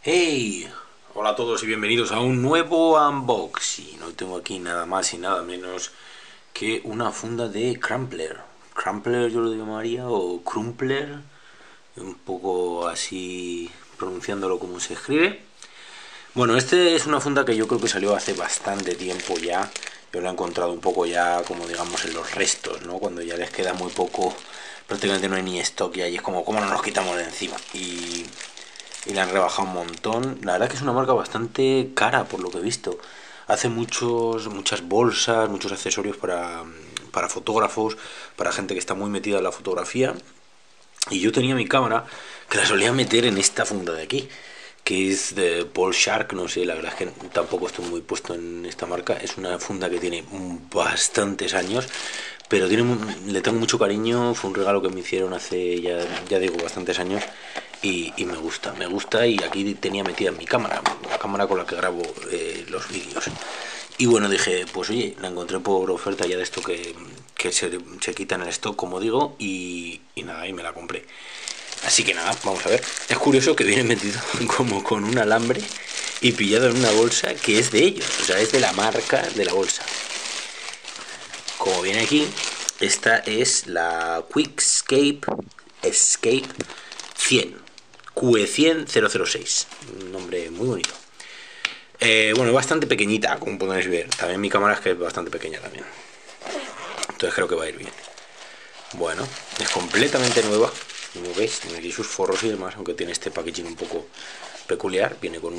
Hey, hola a todos y bienvenidos a un nuevo unboxing. Hoy tengo aquí nada más y nada menos que una funda de Crumpler. Crumpler yo lo llamaría, o Crumpler, un poco así pronunciándolo como se escribe. Bueno, este es una funda que yo creo que salió hace bastante tiempo ya. Yo la he encontrado un poco ya, como digamos, en los restos, ¿no? Cuando ya les queda muy poco, prácticamente no hay ni stock ya, y es como, ¿cómo no nos quitamos de encima? Y la han rebajado un montón. La verdad que es una marca bastante cara por lo que he visto. Hace muchas bolsas, muchos accesorios para fotógrafos, para gente que está muy metida en la fotografía. Y yo tenía mi cámara que la solía meter en esta funda de aquí, que es de Paul Shark, no sé, la verdad es que tampoco estoy muy puesto en esta marca. Es una funda que tiene bastantes años, pero le tengo mucho cariño. Fue un regalo que me hicieron hace ya digo bastantes años, y me gusta, y aquí tenía metida mi cámara, la cámara con la que grabo los vídeos. Y bueno, dije, pues oye, la encontré por oferta ya de esto que se quita en el stock, como digo, y nada, y me la compré. Así que nada, vamos a ver. Es curioso que viene metido como con un alambre y pillado en una bolsa que es de ellos, o sea, es de la marca de la bolsa. Como viene aquí, esta es la Quickscape Escape 100, QE100 006, un nombre muy bonito. Bueno, es bastante pequeñita, como podéis ver. También mi cámara es que es bastante pequeña también. Entonces creo que va a ir bien. Bueno, es completamente nueva. Como veis, tiene aquí sus forros y demás, aunque tiene este packaging un poco peculiar. Viene con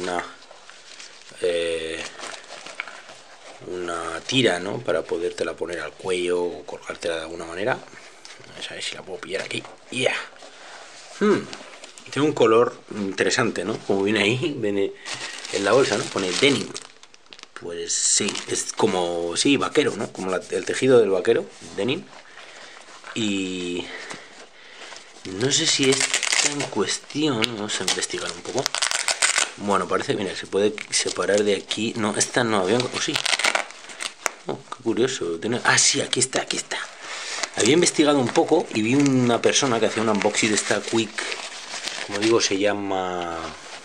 una tira, ¿no? Para podértela poner al cuello o colgártela de alguna manera. Vamos a ver si la puedo pillar aquí. ¡Yeah! Tiene un color interesante, ¿no? Como viene ahí, viene en la bolsa, ¿no? Pone denim. Pues sí, es como, sí, vaquero, ¿no? Como el tejido del vaquero, denim. Y no sé si esta en cuestión, vamos a investigar un poco. Bueno, parece, mira, se puede separar de aquí. No, esta no había, o sí. Oh, qué curioso. Sí, aquí está, aquí está. Había investigado un poco y vi una persona que hacía un unboxing de esta como digo, se llama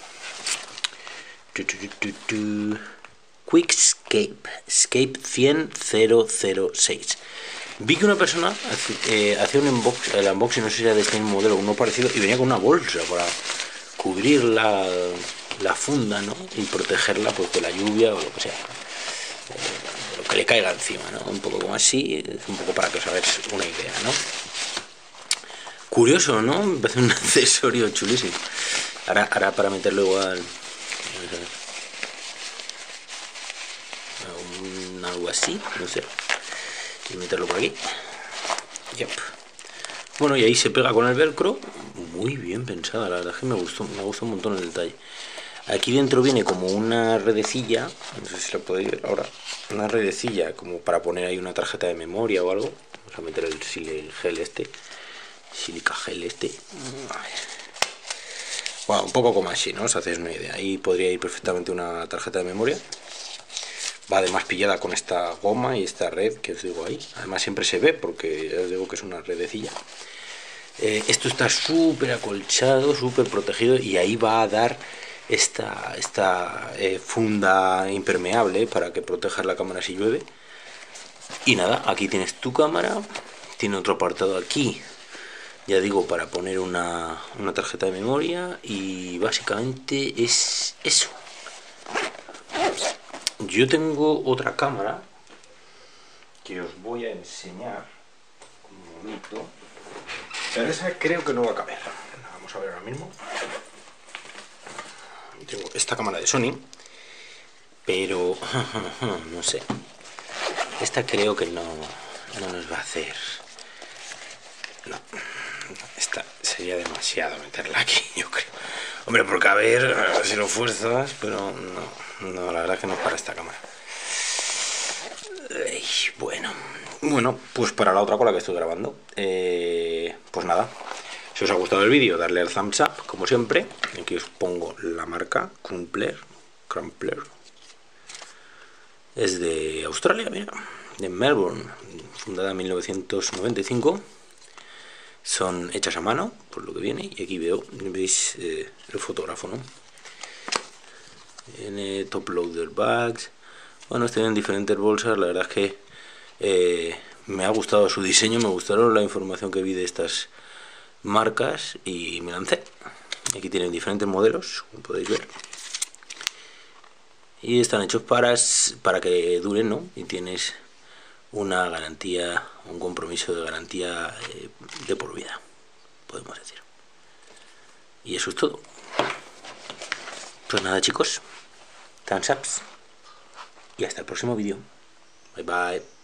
Escape 100 006. Vi que una persona hacía el unboxing, no sé si era de este mismo modelo, uno parecido, y venía con una bolsa para cubrir la funda, ¿no? Y protegerla pues de la lluvia o lo que sea, lo que le caiga encima, ¿no? Un poco como así, es un poco para que os hagáis una idea, ¿no? Curioso, ¿no? Me parece un accesorio chulísimo. Ahora para meterlo igual, algo así, no sé, y meterlo por aquí. Yep. Bueno, y ahí se pega con el velcro. Muy bien pensada, la verdad es que me gustó un montón el detalle. Aquí dentro viene como una redecilla, no sé si lo podéis ver ahora, una redecilla como para poner ahí una tarjeta de memoria o algo. Vamos a meter el gel este, silica gel este. Bueno, un poco como así, ¿no? Os hacéis una idea. Ahí podría ir perfectamente una tarjeta de memoria. Va además pillada con esta goma y esta red que os digo ahí. Además siempre se ve porque ya os digo que es una redecilla. Esto está súper acolchado, súper protegido, y ahí va a dar esta funda impermeable para que protejas la cámara si llueve. Y nada, aquí tienes tu cámara. Tiene otro apartado aquí, ya digo, para poner una tarjeta de memoria. Y básicamente es eso. Yo tengo otra cámara que os voy a enseñar un momento, pero esa creo que no va a caber. Vamos a ver ahora mismo. Tengo esta cámara de Sony, pero no sé, esta creo que no nos va a hacer. No, esta sería demasiado meterla aquí, yo creo. Hombre, por caber, si lo fuerzas, pero no, la verdad que no es para esta cámara. Bueno, pues para la otra con la que estoy grabando, pues nada. Si os ha gustado el vídeo, darle al thumbs up, como siempre. Aquí os pongo la marca Crumpler. Es de Australia, mira, de Melbourne, fundada en 1995. Son hechas a mano, por lo que viene. Y aquí veis el fotógrafo, ¿no? en top loader bags. Bueno, están en diferentes bolsas. La verdad es que me ha gustado su diseño, me gustaron la información que vi de estas marcas y me lancé. Aquí tienen diferentes modelos, como podéis ver, y están hechos para que duren, ¿no? Y tienes una garantía, un compromiso de garantía de por vida, podemos decir. Y eso es todo. Pues nada, chicos, thumbs ups y hasta el próximo vídeo. Bye bye.